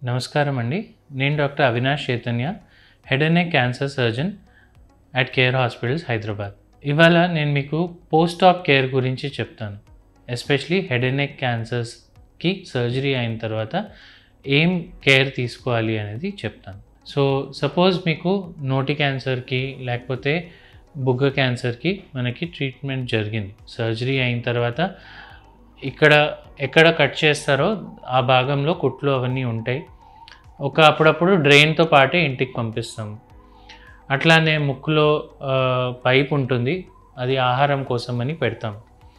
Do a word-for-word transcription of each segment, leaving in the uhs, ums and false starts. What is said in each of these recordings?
నమస్కారం అండి. నేను doctor Avinash Chaitanya, head and neck cancer surgeon at Care Hospitals Hyderabad. ఇవాళ నేను మీకు పోస్ట్ ఆప్ కేర్ గురించి చెప్తాను. ఎస్పెషలీ హెడ్ అండ్ నెక్ క్యాన్సర్స్కి సర్జరీ అయిన తర్వాత ఏం కేర్ తీసుకోవాలి అనేది చెప్తాను. సో సపోజ్ మీకు నోటి క్యాన్సర్కి లేకపోతే బుగ్గ క్యాన్సర్కి మనకి ట్రీట్మెంట్ జరిగింది. సర్జరీ అయిన తర్వాత ఇక్కడ ఎక్కడ కట్ చేస్తారో ఆ భాగంలో కుట్లు అవన్నీ ఉంటాయి. ఒక అప్పుడప్పుడు డ్రైన్తో పాటే ఇంటికి పంపిస్తాము. అట్లానే ముక్కులో పైప్ ఉంటుంది, అది ఆహారం కోసం అని పెడతాం.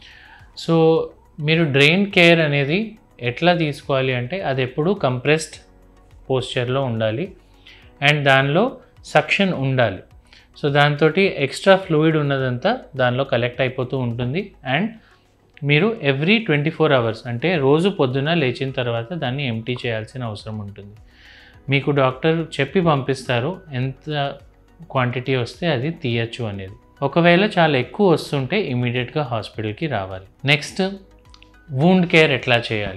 సో మీరు డ్రైన్ కేర్ అనేది ఎట్లా తీసుకోవాలి అంటే అది ఎప్పుడు కంప్రెస్డ్ పోస్చర్లో ఉండాలి అండ్ దానిలో సక్షన్ ఉండాలి. సో దాంతో ఎక్స్ట్రా ఫ్లూయిడ్ ఉన్నదంతా దానిలో కలెక్ట్ అయిపోతూ ఉంటుంది అండ్ మీరు ఎవ్రీ ట్వంటీ ఫోర్ అవర్స్ అంటే రోజు పొద్దున లేచిన తర్వాత దాన్ని ఎంటీ చేయాల్సిన అవసరం ఉంటుంది. మీకు డాక్టర్ చెప్పి పంపిస్తారు ఎంత క్వాంటిటీ వస్తే అది తీయచ్చు అనేది. ఒకవేళ చాలా ఎక్కువ వస్తుంటే ఇమీడియట్గా హాస్పిటల్కి రావాలి. నెక్స్ట్ వూండ్ కేర్ ఎట్లా చేయాలి.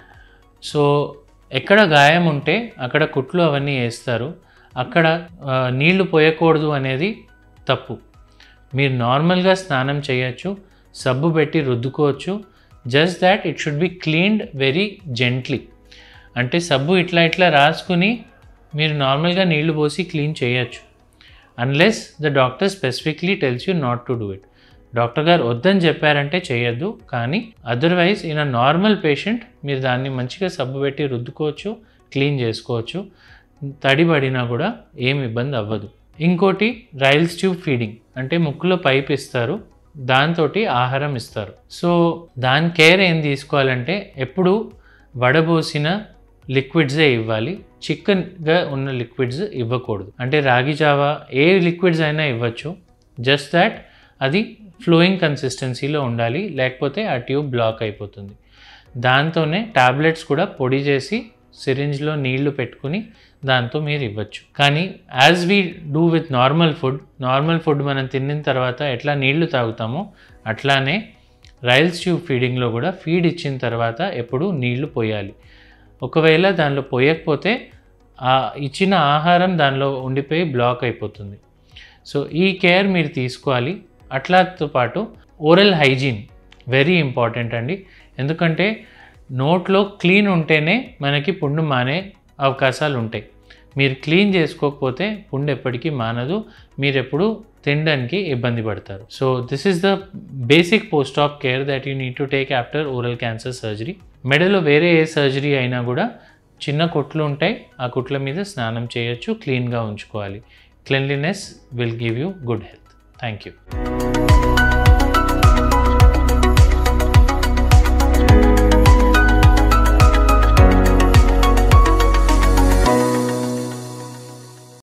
సో ఎక్కడ గాయం ఉంటే అక్కడ కుట్లు అవన్నీ వేస్తారు, అక్కడ నీళ్లు పోయకూడదు అనేది తప్పు. మీరు నార్మల్గా స్నానం చేయొచ్చు, సబ్బు పెట్టి రుద్దుకోవచ్చు. Just that it should be cleaned very gently. అంటే సబ్బు ఇట్లా ఇట్లా రాసుకుని మీరు నార్మల్గా నీళ్లు పోసి క్లీన్ చేయొచ్చు, unless the doctor specifically tells you not to do it. Doctor గారు వద్దని చెప్పారంటే చేయొద్దు, కానీ otherwise in a normal patient మీరు దాన్ని మంచిగా సబ్బు పెట్టి రుద్దుకోవచ్చు, క్లీన్ చేసుకోవచ్చు. తడిబడినా కూడా ఏం ఇబ్బంది అవ్వదు. ఇంకోటి రైల్స్ ట్యూబ్ ఫీడింగ్, అంటే ముక్కులో పైప్ ఇస్తారు, దాంతో ఆహారం ఇస్తారు. సో దాని కేర్ ఏం తీసుకోవాలంటే ఎప్పుడు వడబోసిన లిక్విడ్సే ఇవ్వాలి, చిక్కగా ఉన్న లిక్విడ్స్ ఇవ్వకూడదు. అంటే రాగి జావా ఏ లిక్విడ్స్ అయినా ఇవ్వచ్చు, జస్ట్ దాట్ అది ఫ్లోయింగ్ కన్సిస్టెన్సీలో ఉండాలి, లేకపోతే ఆ ట్యూబ్ బ్లాక్ అయిపోతుంది. దాంతోనే టాబ్లెట్స్ కూడా పొడి చేసి సిరింజ్లో నీళ్లు పెట్టుకుని దాంతో మీరు ఇవ్వచ్చు. కానీ as we do with normal food, normal food మనం తిన్న తర్వాత ఎట్లా నీళ్లు తాగుతామో అట్లానే రైల్స్ ట్యూబ్ ఫీడింగ్లో కూడా ఫీడ్ ఇచ్చిన తర్వాత ఎప్పుడు నీళ్లు పోయాలి. ఒకవేళ దానిలో పోయకపోతే ఆ ఇచ్చిన ఆహారం దానిలో ఉండిపోయి బ్లాక్ అయిపోతుంది. సో ఈ కేర్ మీరు తీసుకోవాలి. అట్లాతో పాటు ఓరల్ హైజీన్ వెరీ ఇంపార్టెంట్ అండి. ఎందుకంటే నోట్లో క్లీన్ ఉంటేనే మనకి పుండు మానే అవకాశాలు ఉంటాయి. మీరు క్లీన్ చేసుకోకపోతే పుండు ఎప్పటికీ మానదు, మీరు ఎప్పుడు తినడానికి ఇబ్బంది పడతారు. So this is the basic post op care that you need to take after oral cancer surgery. మెడలో వేరే ఏ సర్జరీ అయినా కూడా చిన్న కుట్లు ఉంటాయి, ఆ కుట్ల మీద స్నానం చేయొచ్చు, క్లీన్గా ఉంచుకోవాలి. Cleanliness will give you good health. Thank you.